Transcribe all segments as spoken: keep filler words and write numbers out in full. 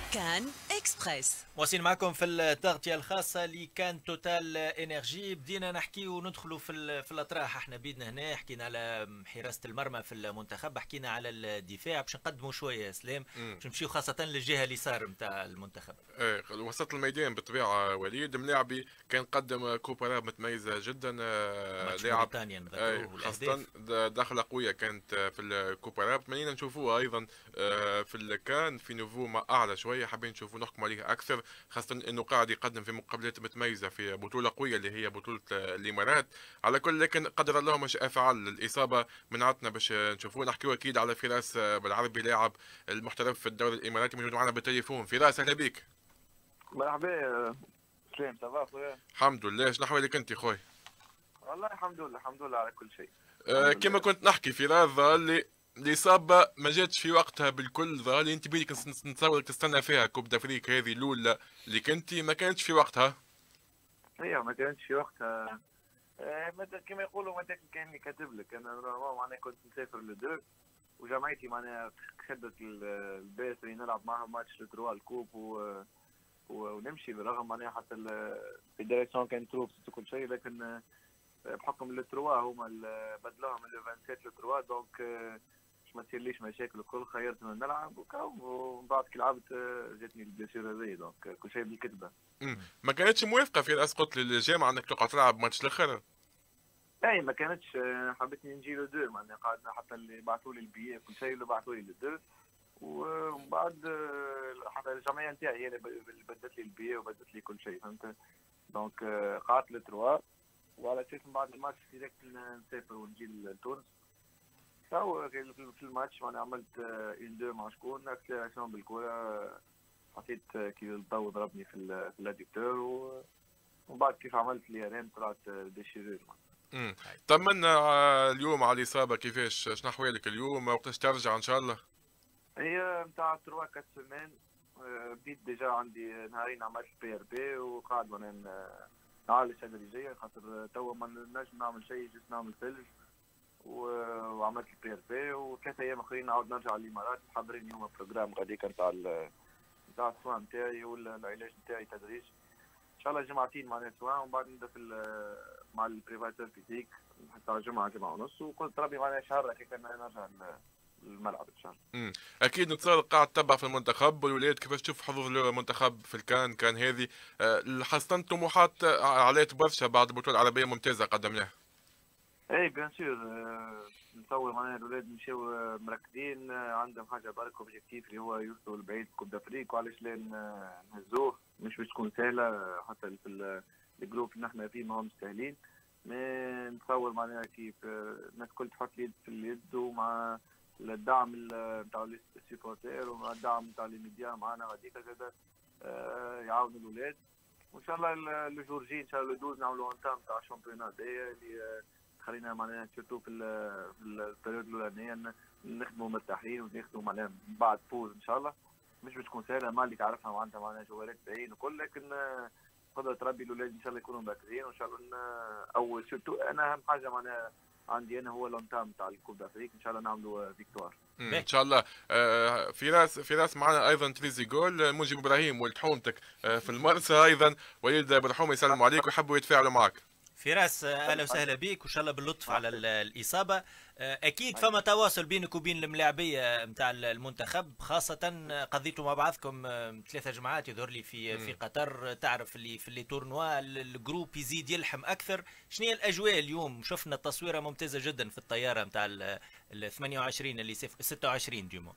كان إكسبريس. واصلين معكم في التغطية الخاصة لكان توتال انرجي. بدينا نحكي وندخلوا في ال- في الاطراح. احنا بيدنا هنا حكينا على حراسة المرمى في المنتخب، حكينا على الدفاع، باش نقدموا شوية يا سلام، امم باش نمشيو خاصة للجهة اليسار نتاع المنتخب. ايه وسط الميدان بالطبيعة وليد ملاعبي كان قدم كوبارا متميزة جدا. آه، ماتش لاعب موريتانيا ايه نذكروه خاصة والاهداف. د- دخلة قوية كانت آه، في الكوبارا. تمنينا نشوفوها ايضا آه، في الكان في نوفو ما اعلى شوية، حابين نشوفوا نحكم عليه اكثر، خاصة انه قاعد يقدم في مقابلات متميزة في بطولة قوية اللي هي بطولة آه، الامارات. على كل لكن قدر الله ما شاء فعل، الاصابة منعتنا باش آه، نشوفوه. نحكيو اكيد على فراس آه، بالعربي، لاعب المحترف في الدوري الاماراتي، موجود معنا بالتليفون. فراس اهلا بك. مرحبا. سلام تبع خويا. الحمد لله، شنو احوالك انت خويا؟ والله الحمد لله الحمد لله على كل شيء. أه الحمد كما لله. كنت نحكي في ظهر اللي الإصابة ما جاتش في وقتها بالكل. ظهر لي انت بيدك نس- نتصور تستنى فيها كوب دافريك هذه الاولى اللي كنتي ما كانتش في وقتها. هي ما كانتش في وقتها. آه، مثل كما يقولوا مثلا كان اللي كاتب لك انا نورمالمون معناها كنت مسافر لدو، وجمعيتي معناها شدت ال- الباس اللي نلعب معهم ماتش التروا الكوب و... و... ونمشي بالرغم معناها حتى الفيدراسيون كانت تروب وكل شيء، لكن آه، بحكم التروا هما ال- بدلوها من لو سبعة وعشرين لتروا، دونك آه، باش ما تصيرليش مشاكل الكل خيرت من نلعب وكاو، ومن بعد كي لعبت آه، جاتني البليسير هذه، دونك آه، كل شيء بالكتبه. مم. ما كانتش موافقة في رأس قلت للجامعة انك تقعد تلعب ماتش الاخر. اي ما كانتش، آه، حبيتني نجي له دو، معناها قعدنا حتى اللي بعثوا لي البيي كل شيء اللي بعثوا لي للدو، ومن بعد آه، حتى الجمعيه نتاعي هي اللي ب- اللي بدت لي البيي وبدت لي كل شيء، فهمت. دونك آه، قعدت لتروا، وعلى اساس من بعد الماتش ديريكت نسافر ونجي لتونس. تو في في الماتش معناها عملت آه، اون دو مع شكون اكسلراسيون بالكره، آه، حسيت آه، كي الضوء ضربني في ال- في الاديكتور، و- ومن بعد كيف عملت لي رين طلعت ديشيرور. مم. طمنا آه، اليوم على الإصابة كيفاش، شنو أحوالك اليوم، وقتاش ترجع إن شاء الله؟ هي نتاع تروا كات سيمين. آه، بديت ديجا عندي نهارين عملت بي ار بي، وقاعد وانا ن- نعالج تدريجيا، خاطر توا ما نجم نعمل شيء، جست نعمل ثلج، و- وعملت البي ار بي، وثلاثة ايام اخرين نعاود نرجع للامارات، محضرين اليوم بروجرام غاديك نتاع ال- نتاع السوان نتاعي ولا العلاج نتاعي تدريج. ان شاء الله جمعتين معناها سواء، ومن بعد نبدا في ال- مع البريفاتور فيزيك حتى جمعه جمعه ونص، وقلت ربي معناها شهر هكاك نرجع للملعب ان شاء الله. مم. اكيد نتصور قاعد تتبع في المنتخب والولاد، كيفاش تشوف حظوظ المنتخب في الكان كان هذه آه، حسنت طموحات آه، عليت برشا بعد بطولة عربية ممتازة قدمناها. اي بيان سور. نتصور معناها الاولاد مشاو آه، مركزين، آه، عندهم حاجه برك اوبجيكتيف اللي هو يوصلوا لبعيد كوب دافريك، وعلاش لا ن- نهزوه، مش باش تكون سهله، آه، حتى في ال- الجروب اللي نحن فيه ما همش سهلين. مي نتصور معناها كيف آه، الناس الكل تحط اليد في اليد، ومع الدعم ال- نتاع السيبورتير، ومع الدعم نتاع لي ميديا معنا غاديك زاد آه، يعاونوا الاولاد. وان شاء الله ال- الجور جي ان شاء الله دوز نعملوا انتام تاع الشامبيونات دي اللي آه، خلينا معناها سيرتو في ال- في البريود الاولانيه ن- نخدموا مرتاحين، وناخذوا معناها بعد بوز ان شاء الله. مش بتكون سهله، ما اللي تعرفها معناتها معناها جوالات باين وكل، لكن آه، قدرة ربي الاولاد ان شاء الله يكونوا مركزين، وان شاء الله ن- او سيرتو انا اهم حاجه معناها عندي انا هو لونتام تاع الكوب دافريك، ان شاء الله نعملوا فيكتوار. مم. باهي. ان شاء الله. آه، فراس فراس معنا ايضا تريزي جول، آه، مجيب ابراهيم ولد حومتك آه، في المرسى ايضا، وليد برحوم يسلموا عليك ويحبوا يتفاعلوا معك. فراس، آه، اهلا وسهلا بك، وان شاء الله باللطف على ال- الاصابه. آه، اكيد فما تواصل بينك وبين الملاعبيه نتاع المنتخب، خاصه آه، قضيتوا مع بعضكم آه، ثلاثه جماعات يظهر لي في في مم. قطر. آه، تعرف اللي في اللي تورنوا ال- الجروب يزيد يلحم اكثر. شنو هي الاجواء اليوم؟ شفنا تصويره ممتازه جدا في الطياره نتاع ال ال ثمانية وعشرين اللي سف- ستة وعشرين جيمو.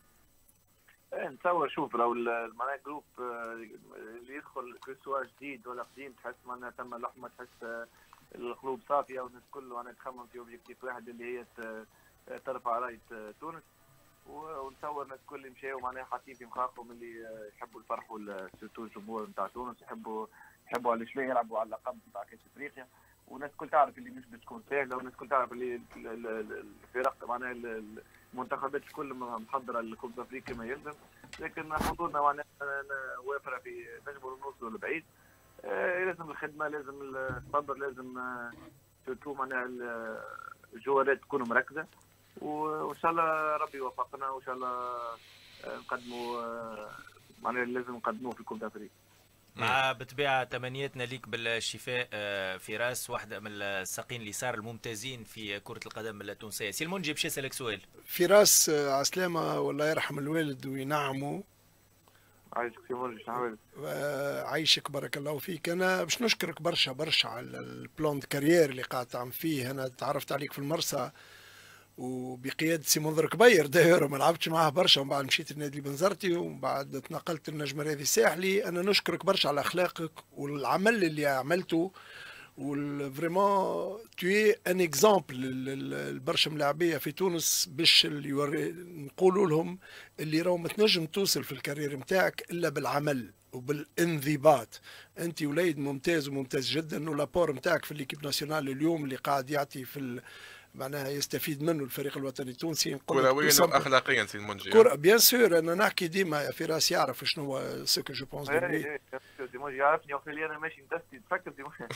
ايه نتصور، شوف لو ال- معناها جروب آه، اللي يدخل كل سواء جديد ولا قديم، تحس معناها تم لحمه، تحس آه، القلوب صافيه، والناس كله معناها تخمم في اوبجيكتيف واحد اللي هي ت- ترفع رايه آه، تونس. و- ونتصور الناس الكل مشاو معناها حاطين في مخاخهم اللي آه، يحبوا يفرحوا ال- سيرتو الجمهور نتاع تونس، يحبوا يحبوا على شويه يلعبوا على اللقب نتاع كاس افريقيا. والناس الكل تعرف اللي مش بتكون سهله، والناس الكل تعرف اللي ال- ال- ال- الفرق معناها ال- ال- المنتخبات الكل محضره الكوب افريقيا ما يلزم، لكن حضورنا معناها وافره في نجموا نوصلوا لبعيد. آه، لازم الخدمه، لازم الصبر، لازم آه، سورتو معناها ال- الجوارات تكون مركزه، و- وان شاء الله ربي يوفقنا، وان شاء الله آه، نقدموا آه، معناها لازم نقدموه في كوب دافريك. مع بالطبيعه تمنياتنا ليك بالشفاء فراس، واحده من الساقين اليسار الممتازين في كره القدم التونسيه. سي المنجي باش يسالك سؤال. فراس عسلامه والله يرحم الوالد وينعمه. عايشك سي منجي، شنو عايشك بارك الله فيك. انا باش نشكرك برشا برشا على البلان دو كارير اللي قاعد تعمل فيه. انا تعرفت عليك في المرسى وبقياده سي منظر كبير داير، ما لعبتش معاه برشا، ومن بعد مشيت لنادي بنزرتي ومن بعد تنقلت للنجم الرياضي الساحلي. انا نشكرك برشا على اخلاقك والعمل اللي عملته، والفريمون تو ان اكزامبل البرشا ملاعبيه في تونس باش نقولوا لهم اللي راهو ما تنجم توصل في الكارير نتاعك الا بالعمل وبالانضباط. انت وليد ممتاز وممتاز جدا، ولابور نتاعك في الليكيب ناسيونال اليوم اللي قاعد يعطي في معناها يستفيد منه الفريق الوطني التونسي. كرويا واخلاقيا سي المنجي. كرة بيان سور، انا نحكي ديما يا فراس يعرف شنو هو سو كو جو بونس دو لوي. اي دي موجي يعرفني وقت اللي انا ماشي ندستي تفكر دي موجي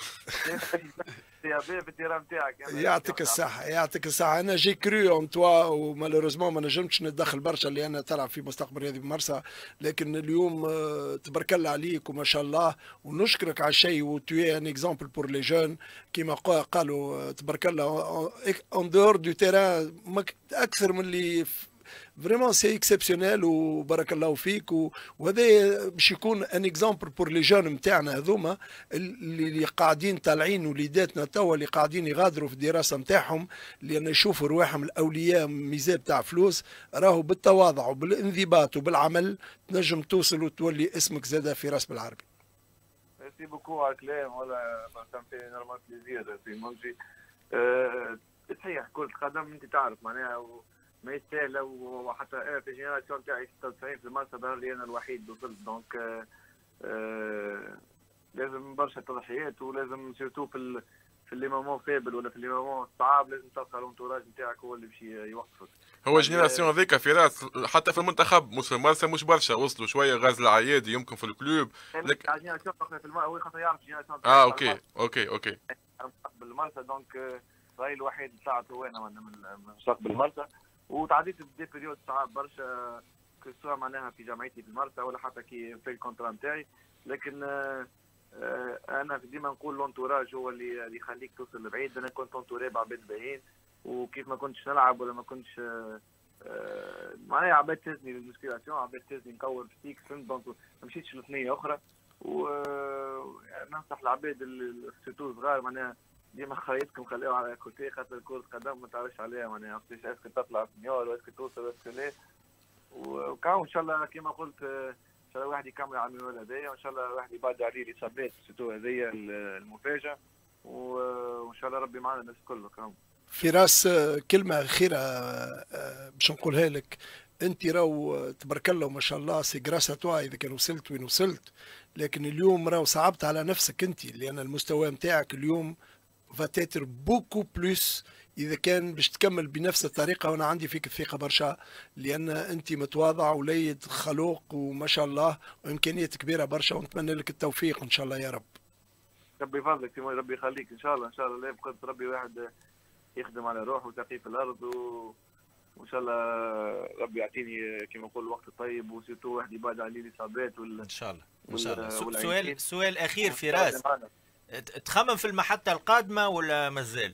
في الديران نتاعك. يعطيك الصحة يعطيك الصحة. أنا جي كرو أون توا ومالوريزمون ما نجمتش نتدخل برشا اللي أنا تلعب في مستقبل رياضي بمرسى، لكن اليوم تبارك الله عليك وما شاء الله، ونشكرك على الشيء وتوي ان اكزامبل بور لي جون كيما قالوا تبارك الله اون دور دو تيران أكثر من اللي فريمون سي اكسبسيونيل وبارك الله فيك. وهذا باش يكون ان اكزامبل بور لي جون نتاعنا هذوما اللي قاعدين طالعين وليداتنا توا اللي قاعدين يغادروا في الدراسه نتاعهم، لان يشوفوا رواحهم الاولياء ميزاب تاع فلوس. راهو بالتواضع وبالانضباط وبالعمل تنجم توصل وتولي اسمك زاده فراس بالعربي. ميرسي بوكو على الكلام، ولا في نورمال بليزير في منجي. صحيح كرة القدم انت تعرف معناها ما يستاهل، وحتى انا في الجينيراسيون تاعي ستة وتسعين في المرسى ظهر لي انا الوحيد وصلت. دونك آه آه لازم برشا تضحيات، ولازم سيرتو في ال في لي مومون فيبل ولا في لي مومون صعاب لازم تلقى الانتوراج نتاعك هو اللي باش يوقفك. هو الجينيراسيون هذيك فراس حتى في المنتخب مش في المرسى مش برشا وصلوا شويه، غازي العيادي يمكن في الكلوب لك الجينيراسيون في المرسى هو خاطر يعرف الجينيراسيون اه اوكي اوكي اوكي بالمرسى. دونك راي الوحيد اللي طلعت هو انا من مستقبل المرسى، وتعديت بدي بيريود صعاب برشا كسوا معناها في جامعتي في المرسى ولا حتى كي في الكونترا نتاعي. لكن آه آه انا ديما نقول لونتوراج هو اللي اللي يخليك توصل لبعيد. انا كنت اونتوري بعباد باهيين، وكيف ما كنتش نلعب ولا ما كنتش آه آه معناها عباد تهزني للمسكيلاسيون، عباد تهزني نكور فيك فهمت. دونك ما مشيتش لثنيه اخرى، وننصح العباد السيتو صغار معناها ديما خريطكم خليوها على كوتي، خاطر كرة قدم ما تعرفش عليها معناها وقتاش اسكو تطلع سنيور واسكو توصل اسكو لا. وكاو ان شاء الله كيما قلت ان شاء الله واحد يكمل على المنوال هذايا، وان شاء الله واحد يبعد عليه الاصابات سيتو هذيا المفاجأة، وان شاء الله ربي معنا الناس كله. كاو فراس كلمة أخيرة باش نقولها لك. انت راهو تبارك الله وما شاء الله سي غراس توا اذا كان وصلت وين وصلت، لكن اليوم راهو صعبت على نفسك انت، لان المستوى نتاعك اليوم فاتيتر بوكو بلوس اذا كان باش تكمل بنفس الطريقه. وانا عندي فيك الثقه برشا، لان انت متواضع وليد خلوق وما شاء الله وامكانيات كبيره برشا، ونتمنى لك التوفيق ان شاء الله يا رب. ربي يفضلك ربي يخليك ان شاء الله ان شاء الله. لا بقدر ربي واحد يخدم على روحه وتقي في الارض، و... وان شاء الله ربي يعطيني كما نقول الوقت الطيب، وسيرتو واحد يبعد عليه الاصابات وال... ان شاء الله ان شاء الله. سؤال سؤال اخير فراس، تخمم في المحطه القادمه ولا مازال؟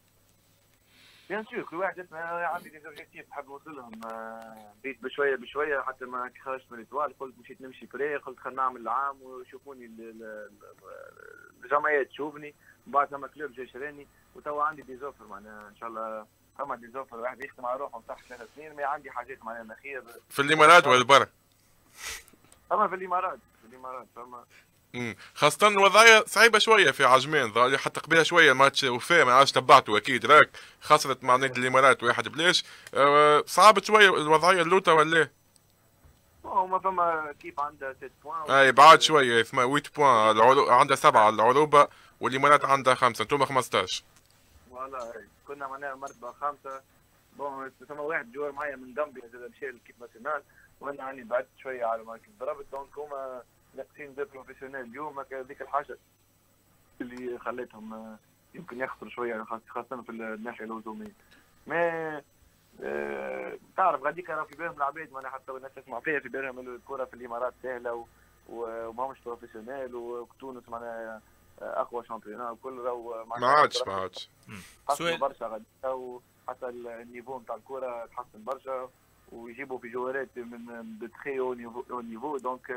بيان سور كل واحد عندي دي اوبجيكتيف نحب نوصلهم، بديت بشويه بشويه حتى ما خرجت من الاتوال. قلت مشيت نمشي فري، قلت خلينا نعمل العام ويشوفوني الجمعيات تشوفني، من بعد ثم كلوب جاي شراني، وتوا عندي دي زوفر معناها ان شاء الله. ثم دي زوفر واحد يخدم على روحه تحت ثلاث سنين، ما عندي حاجات معناها الاخير في الامارات ولا برا؟ ثم في الامارات في الامارات ثم امم خاصة الوضعية صعيبة شوية في عجمان، ظهر حتى قبيله شوية ماتش وفاء ما عادش تبعته أكيد راك خسرت مع نادي الإمارات واحد بلاش. أه صعبت شوية الوضعية اللوطة ولا؟ هما فما كيف عندها ستة بوان أي بعاد شوية ثمانية بوان، العرو... عندها سبعة العروبة والإمارات عندها خمسة، أنتم خمسطاش. والله كنا معناها مرتبة خمسة. بون ثم واحد جوار معايا من جنبي مشى للكيب ناسيونال، وأنا راني بعدت شوية على ما كنت ضربت. دونك هما ناقصين دو بروفيسيونيل اليوم، هذيك الحاجه اللي خلتهم يمكن يخسروا شويه خاصه في الناحيه الهجوميه. ما أه تعرف غاديك راه في بالهم العباد، معناها حتى الناس تسمع فيها في بالهم الكره في الامارات سهله وماهمش بروفيسيونيل، وتونس معناها اقوى شامبيونات وكل راهو ما عادش ما عادش حسنوا برشا غاديك، وحتى النيفو نتاع الكره تحسن برشا، ويجيبوا في جوارات من بتخي او نيفو. دونك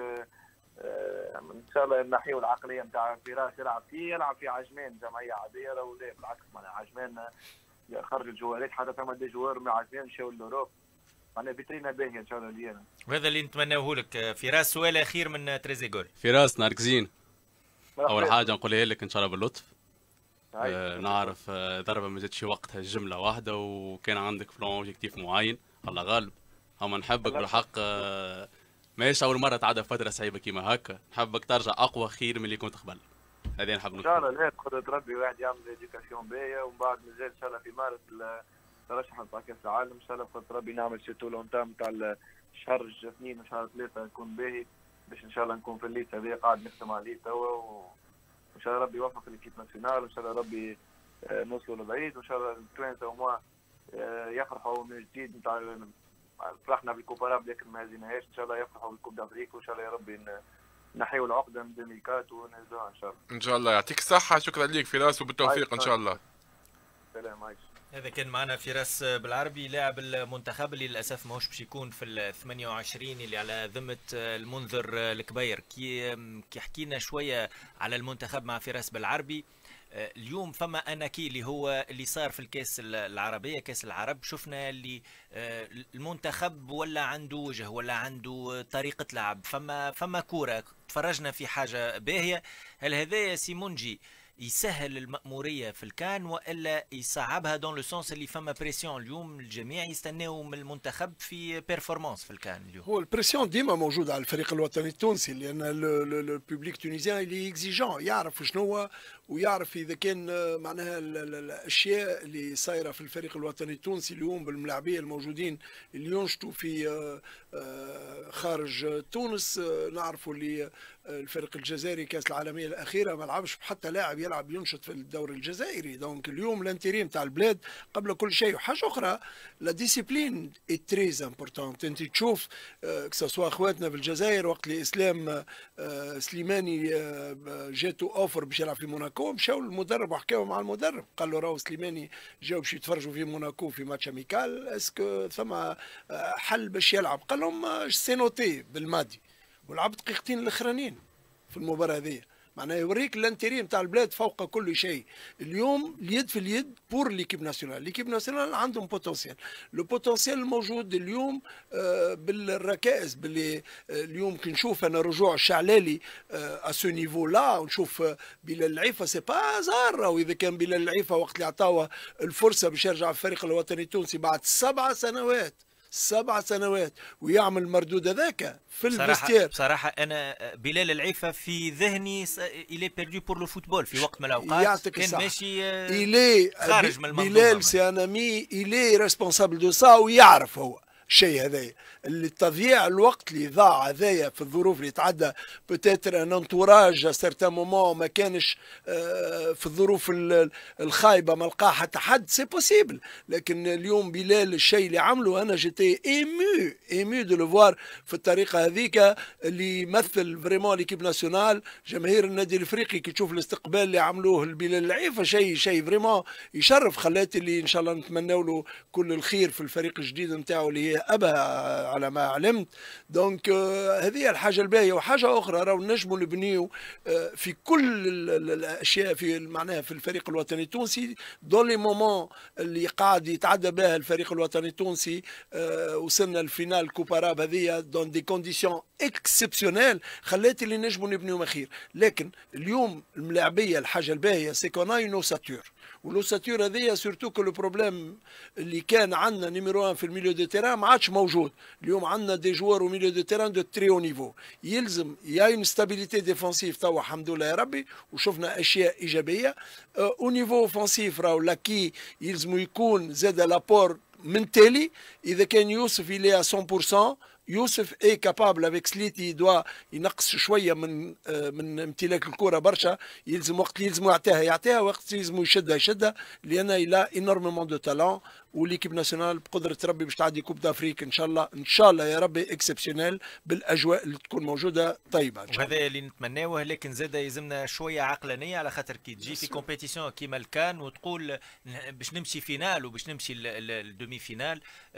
ان شاء الله نحيوا العقليه نتاع فراس يلعب فيه، يلعب في عجمان جمعيه عاديه، راهو لا بالعكس معناها عجمان خرج الجوارات، حتى ثم دي جوار من عجمان مشاو لوروب، معناها فيترينا باهيه ان شاء الله لينا. وهذا اللي نتمناه لك. فراس سؤال اخير من تريزيجول. فراس ناركزين، اول حاجه نقولها لك ان شاء الله باللطف. آه نعرف آه ضربه ما جاتش وقتها جمله واحده، وكان عندك بلان اوبجيكتيف معين، الله غالب. اما نحبك بالحق، آه ماهيش اول مره تعدى فتره صعيبه كيما هكا، نحبك ترجع اقوى خير من اللي كنت قبل. هذه نحب ان شاء الله. لا بقدرة ربي واحد يعمل ايديوكاسيون باهيه، ومن بعد مازال ان شاء الله في مارس ترشح نتاع كاس العالم، ان شاء الله بقدرة ربي نعمل سيتو لونتام نتاع شهر اثنين وشهر ثلاثه يكون باهي، باش ان شاء الله نكون في الليت هذه قاعد نخدم عليه توا، وان شاء الله ربي يوفق ليكيب ناسيونال، وان شاء الله ربي نوصلوا لبعيد، وان شاء الله التوانسه وما يفرحوا من جديد نتاع فرحنا بالكوباراب لكن ما هزيناهاش، ان شاء الله يفرحوا بالكوب دافريك، وان شاء الله يا ربي نحيوا العقده من ألفين وأربعة ونهزوها ان شاء الله. ان شاء الله يعطيك الصحه، شكرا ليك فراس وبالتوفيق ان شاء الله. سلام عايش. هذا كان معنا فراس بالعربي لاعب المنتخب اللي للاسف ماهوش باش يكون في ال ثمانية وعشرين اللي على ذمه المنذر الكبير. كي كي حكينا شويه على المنتخب مع فراس بالعربي، اليوم فما اناكي اللي هو اللي صار في الكاس العربيه كاس العرب، شفنا اللي المنتخب ولا عنده وجه ولا عنده طريقه لعب، فما فما كوره تفرجنا في حاجه باهيه. هل هذا سيمونجي يسهل المأمورية في الكان والا يصعبها دون لو سونس اللي فما بريسيون؟ اليوم الجميع يستناو من المنتخب في بيرفورمانس في الكان اليوم. هو البريسيون ديما موجودة على الفريق الوطني التونسي، لأن البوبليك تونيزيان اللي اكزيجون يعرف شنو هو، ويعرف إذا كان معناها الأشياء اللي صايرة في الفريق الوطني التونسي اليوم بالملاعبية الموجودين اللي ينشطوا في خارج تونس. نعرفوا اللي الفريق الجزائري كاس العالميه الاخيره ما لعبش حتى لاعب يلعب ينشط في الدوري الجزائري. دونك اليوم الانتريم تاع البلاد قبل كل شيء. وحاجه اخرى، لا ديسيبلين اي تريز امبورتونت. انت تشوف كسوا اخواتنا في الجزائر وقت اللي اسلام سليماني جاتو اوفر باش يلعب في موناكو، مشاو للمدرب وحكاو مع المدرب، قال له راهو سليماني جاو باش يتفرجوا في موناكو في ماتش اميكال، اسكو ثم حل باش يلعب؟ قال لهم سي نوتي بالمادي، ولعب دقيقتين الاخرانيين في المباراه هذه. معناها يوريك الانتريم تاع البلاد فوق كل شيء. اليوم اليد في اليد بور ليكيب ناسيونال. ليكيب ناسيونال عندهم بوتنسيال، لو بوتنسيال الموجود اليوم آه بالركائز باللي آه اليوم كي نشوف انا رجوع الشعلالي ا سو نيفو لا، ونشوف آه بلال العيفه سي با هازار. او اذا كان بلال العيفه وقت اللي عطاوه الفرصه باش يرجع الفريق الوطني التونسي بعد سبع سنوات سبع سنوات ويعمل مردود هذاك في الفستير. بصراحة أنا بلال العيفة في ذهني إلي بيردو بور لو فوتبول في وقت من الأوقات، كان ماشي خارج من المنظومة. بلال سي ان امي إلي ريسبونسابل دو سا، ويعرف هو الشيء هذايا اللي تضييع الوقت اللي ضاع هذايا في الظروف اللي تعدى بوتيتر ان انتوراج سيرتان مومون ما كانش في الظروف الخايبه ما لقاه حتى حد، سي بوسيبل. لكن اليوم بلال الشيء اللي عمله انا جيتي ايمو ايمو دو لو فوار في الطريقه هذيك اللي يمثل فريمون ليكيب ناسيونال. جماهير النادي الافريقي كي تشوف الاستقبال اللي عملوه لبلال العيفه شيء شيء فريمون يشرف. خلات اللي ان شاء الله نتمنوا له كل الخير في الفريق الجديد نتاعو اللي هي ابها على ما علمت. دونك هذه الحاجه الباهيه. وحاجه اخرى راهو نجموا نبنيو في كل الاشياء في معناها في الفريق الوطني التونسي دون لي مومون اللي قاعد يتعدى بها الفريق الوطني التونسي. وصلنا الفينال كوباراب هذه دون دي كونديسيون اكسبسيونيل خلات اللي نجموا نبنيو خير. لكن اليوم الملاعبيه الحاجه الباهيه سي كون اي نو ساتور، ولو ساتور هذيا سورتو كو لو بروبليم اللي كان عندنا نيميرو واحد في الميليو دو تيران ما عادش موجود. اليوم عندنا دي جوار او ميليو دو تيران دو تري او نيفو. يلزم يا اون ستابيليتي ديفونسيف توا الحمد لله يا ربي وشفنا اشياء ايجابيه. او نيفو اوفنسيف راهو لاكي يلزم يكون زاد لابور من تالي. اذا كان يوسف اللي مية بالمية يوسف اي كابابل افيك سليتي دوا ينقص شويه من من امتلاك الكره برشا، يلزم وقت يلزم يعطيها يعطيها وقت يلزم يشدها يشدها، لان الى انورمون دو تالون، وليكيب ناسيونال بقدره ربي باش تعدي كوب دافريك ان شاء الله ان شاء الله يا ربي اكسبسيونيل بالاجواء اللي تكون موجوده طيبه ان شاء الله. وهذا اللي نتمناوه، لكن زاد يلزمنا شويه عقلانيه، على خاطر كي تجي في كومبيتيسيون كيما الكان وتقول باش نمشي فينال وباش نمشي الدومي فينال،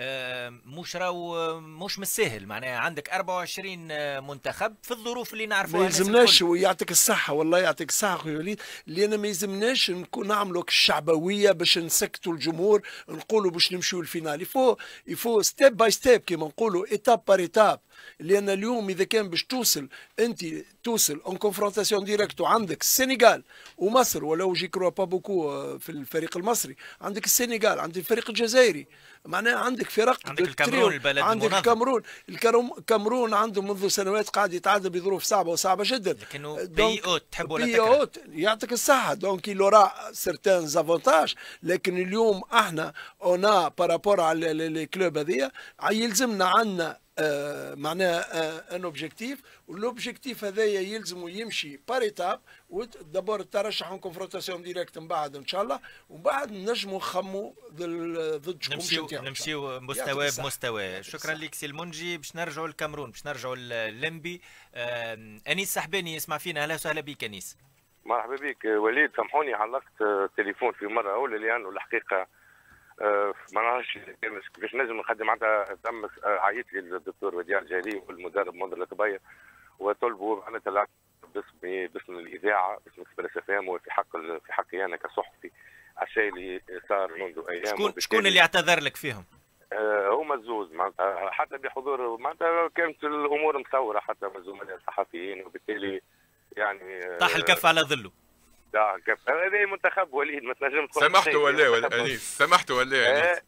مش راهو مش بالساهل، معناها عندك أربعة وعشرين منتخب في الظروف اللي نعرفوها. ما يلزمناش ويعطيك الصحه، والله يعطيك الصحه خويا وليد، لان ما يلزمناش نكون نعملوا الشعبويه باش نسكتوا الجمهور نقولوا باش نمشيو الفينال. يفو يفو ستيب باي ستيب كيما نقولوا، ايتاب بار ايتاب. لان اليوم اذا كان باش توصل انت توصل اون كونفرونتاسيون ديريكت وعندك السنغال ومصر، ولو جي كروا با بوكو في الفريق المصري، عندك السنغال، عندك الفريق الجزائري، معناها عندك فرق، عندك الكامرون البلد عندك الكامرون الكامرون عنده منذ سنوات قاعد يتعدى بظروف صعبه وصعبه جدا، لكنه بي اوت تحب ولا بي اوت يعطيك الصحه. دونك يلورا سيرتان زافونتاج، لكن اليوم احنا انا بارابور على لي كلوب هذيا يلزمنا عندنا آه معناها ان اوبجيكتيف، والاوبجيكتيف هذايا يلزم يمشي بار ايتاب، ودابور ترشح اون كونفرونتاسيون ديريكت من بعد ان شاء الله، ومن بعد نجموا نخموا ضد شكون نمشيو نمشيو مستوى بمستوى. شكرا لك سي المنجي. باش نرجعوا للكامرون، باش نرجعوا للمبي. آه انيس سحباني يسمع فينا، اهلا وسهلا بك انيس. مرحبا بك وليد. سامحوني علقت التليفون في مره اولى، لانه الحقيقه أه ما نعرفش كيفاش نجم نخدم معناتها. تم عيط لي الدكتور وديع الجالي والمدرب منذر الطبيه، وطلبوا معناتها باسمي باسم الاذاعه باسم اكسبريس اف ام، وفي حق في حقي انا كصحفي على الشيء اللي صار منذ ايام. شكون شكون اللي اعتذر لك فيهم؟ أه هما الزوز معناتها، حتى بحضور معناتها كانت الامور مصوره حتى من الزملاء الصحفيين، وبالتالي يعني طاح الكف على ظله. لا كيف هذا منتخب وليد ما تنجمش سمحتوا ولا ولا انيس سمحتوا ولا انيس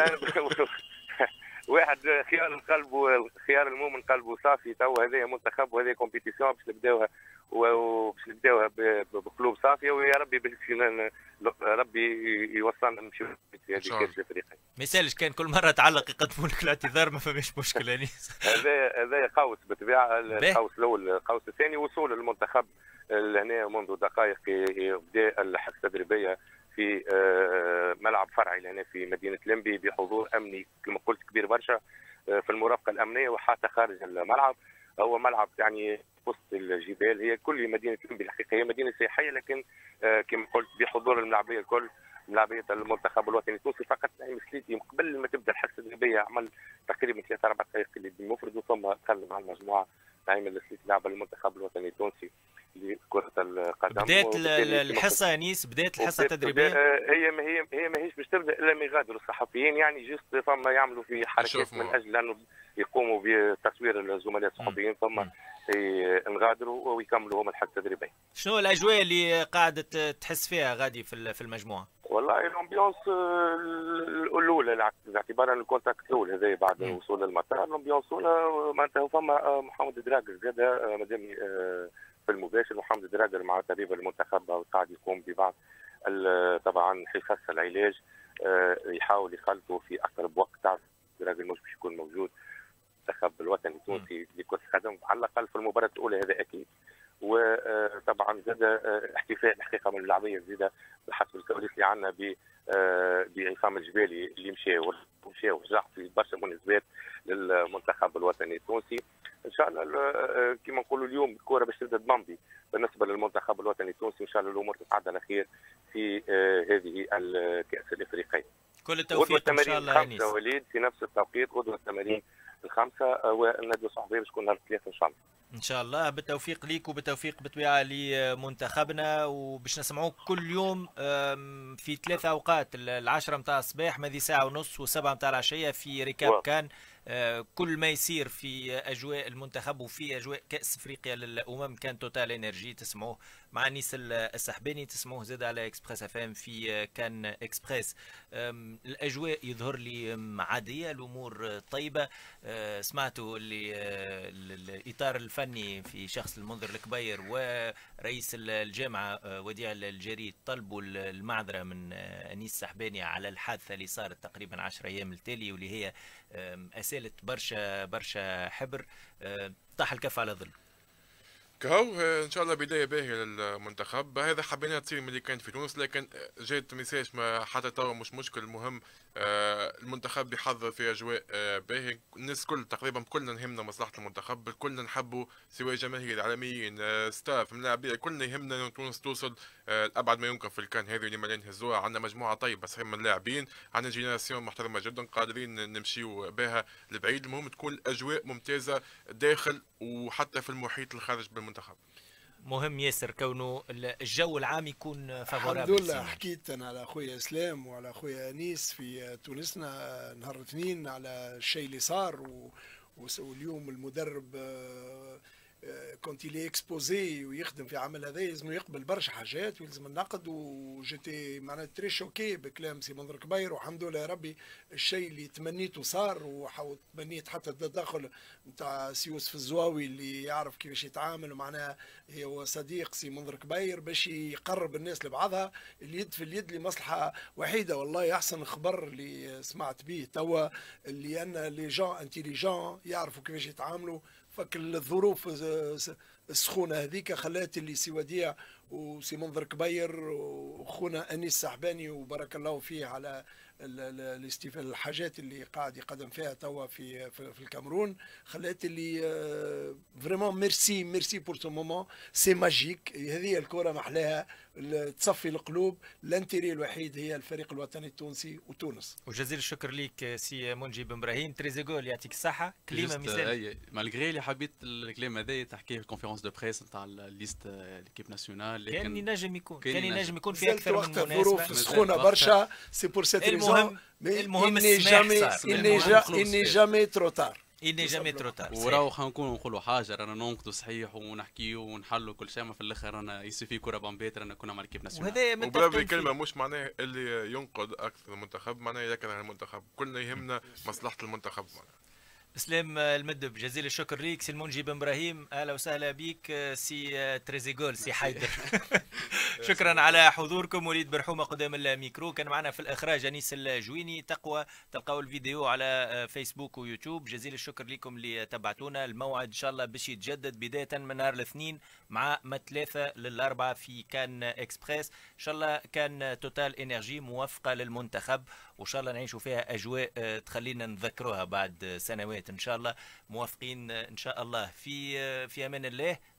واحد خيار القلب وخيار المؤمن قلبه صافي. تو هذا منتخب وهذا كومبيتيسيون باش نبداوها وباش نبداوها بقلوب صافيه، ويا ربي بالفينال ربي يوصلنا نمشيو في هذه كاس افريقيا. ما يسالش كان كل مره تعلق يقدموا لك الاعتذار، ما فماش مشكله انيس. هذا هذا قوس بالطبيعه، القوس الاول. القوس الثاني وصول المنتخب لهنا منذ دقائق بدا الحصه التدريبيه في ملعب فرعي لهنا في مدينه لمبي، بحضور امني كما قلت كبير برشا في المرافقه الامنيه، وحتى خارج الملعب. هو ملعب يعني وسط الجبال، هي كل مدينه لمبي الحقيقه هي مدينه سياحيه، لكن كما قلت بحضور الملاعبيه الكل، ملاعبيه المنتخب الوطني التونسي. فقط نعيم سليتي قبل ما تبدا الحصه التدريبيه عمل تقريبا ثلاث اربع دقائق اللي بمفرد، ثم دخل مع المجموعه نعيم السليتي لاعب المنتخب الوطني التونسي لكرة القدم. بدات الحصه انيس، بدات الحصه التدريبيه. هي ما هي هي ماهيش باش تبدا الا ما يغادروا الصحفيين، يعني جست فما يعملوا في حركات من اجل انه يقوموا بتصوير الزملاء الصحفيين، ثم نغادروا ويكملوا هم الحصه التدريبيه. شنو الاجواء اللي قاعده تحس فيها غادي في في المجموعه؟ والله الامبيونس الاولى باعتبار الكونتاكت الاول هذا بعد وصول المطار، الامبيونس الاولى معناتها فما محمد دراجر زاد مادام في المباشر، محمد دراجر مع طبيب المنتخب قاعد يقوم ببعض طبعا حصص العلاج، يحاول يخلطوا في اقرب وقت. تعرف دراجر مش باش يكون موجود المنتخب الوطني التونسي لكرة القدم على الاقل في المباراه الاولى، هذا اكيد. وطبعا زاد احتفاء الحقيقه من اللاعبيه زاد بحسب الكواليس اللي عندنا ب بعصام الجبالي اللي مشى ومشى ورجع في برشا مناسبات للمنتخب الوطني التونسي. ان شاء الله كما نقولوا اليوم الكره باش تبدا تمضي بالنسبه للمنتخب الوطني التونسي، ان شاء الله الامور تتعدى على خير في هذه الكاس الافريقيه. كل التوفيق ان شاء الله انيس. وليد في نفس التوقيت غدوه التمارين الخمسه والندوه الصحفيه باش تكون نهار الثلاثاء ان شاء الله. ان شاء الله بالتوفيق ليك وبالتوفيق بالطبيعه لمنتخبنا، وباش نسمعوك كل يوم في ثلاثة اوقات، العشرة متاع الصباح، ماذي ساعه ونص، والسبعة متاع العشيه في ركاب كان. كل ما يصير في اجواء المنتخب وفي اجواء كاس افريقيا للامم كان توتال انرجي تسمعوه مع انيس السحباني، تسمعوه زاد على اكسبريس اف ام في كان اكسبريس. الاجواء يظهر لي عاديه، الامور طيبه. سمعتوا اللي الاطار الفني في شخص المنذر الكبير ورئيس الجامعه وديع الجريد طلبوا المعذره من انيس السحباني على الحادثه اللي صارت تقريبا عشرة ايام التالي، واللي هي سالت برشا برشا حبر، طاح الكف على ظل. كهو ان شاء الله بدايه باهيه للمنتخب. هذا حبينا تصير ملي كانت في تونس، لكن جات ميساج ما حتى توا مش مشكل. المهم المنتخب يحضر في اجواء باهيه، الناس كل تقريبا كلنا نهمنا مصلحه المنتخب، كلنا نحبوا سواء جماهير العالميين ستاف ملاعبيه، كلنا يهمنا ان تونس توصل لابعد ما يمكن في الكان هذه اللي ما نهزوها. عندنا مجموعه طيبه صحيح من اللاعبين، عندنا جينيراسيون محترمه جدا قادرين نمشيو بها لبعيد. المهم تكون الاجواء ممتازه داخل وحتى في المحيط الخارج بالمنتخب. مهم ياسر كونه الجو العام يكون فافورابل. الحمد لله حكيت انا على اخويا اسلام وعلى اخويا انيس في تونسنا نهار الاثنين على الشيء اللي صار، واليوم المدرب كنت لي اكسبوزي ويخدم في عمل هذا لازم يقبل برشا حاجات ويلزم النقد. وجيتي معناها تري شوكي بكلام سي منذر كبير، والحمد لله يا ربي الشيء اللي تمنيته صار. وحاولت تمنيت حتى التدخل نتاع سي يوسف الزواوي اللي يعرف كيفاش يتعامل، ومعناها هو صديق سي منذر كبير باش يقرب الناس لبعضها، اليد في اليد لمصلحه وحيده. والله احسن خبر اللي سمعت به توا اللي ان لي جون انتيليجون يعرفوا كيفاش يتعاملوا. فك الظروف السخونه هذيك خلات اللي سي وديع وسي منذر كبير وخونا انيس سحباني وبارك الله فيه على الاستيفاء الحاجات اللي قاعد يقدم فيها توا في في الكاميرون، خلات اللي فريمون ميرسي ميرسي بور سو مومون سي ماجيك. هذه الكره محلاها تصفي القلوب. الانتيري الوحيد هي الفريق الوطني التونسي وتونس. وجزيل الشكر ليك سي منجي ابراهيم تريزيغول، يعطيك الصحه. كلمه مثال مالغري اللي حبيت الكلام هذا تحكيه في الكونفيرونس دو بريس نتاع الليست ليكيب ناسيونال، لكن كان ينجم يكون كان ينجم يكون في اكثر من مناسبه. الظروف سخونه برشا سي بور سيت ريزون. المهم السماح اني جامي ترو تار اني جامي ترو تار. وراو خلينا نكونوا نقولوا حاجه، رانا ننقدوا صحيح ونحكيوا ونحلوا كل شيء، ما في الاخر رانا يسفي كره بامبيت رانا كنا مع الكيب ناسيونال. وهذا وبلا كلمه مش معناه اللي ينقد اكثر المنتخب معناه يكره المنتخب، كلنا يهمنا مصلحه المنتخب. اسلام المدب جزيل الشكر ليك. سي المنجي بن ابراهيم اهلا وسهلا بك. سي تريزيغول سي حيدر شكرا على حضوركم. وليد برحومه قدام الميكرو، كان معنا في الاخراج انيس الجويني. تقوى تلقاو الفيديو على فيسبوك ويوتيوب. جزيل الشكر لكم اللي تبعتونا. الموعد ان شاء الله باش يتجدد بدايه من نهار الاثنين مع ما ثلاثه للاربعه في كان اكسبريس. ان شاء الله كان توتال انرجي موفقه للمنتخب، وان شاء الله نعيشوا فيها اجواء تخلينا نذكروها بعد سنوات ان شاء الله. موافقين ان شاء الله. في في امان الله.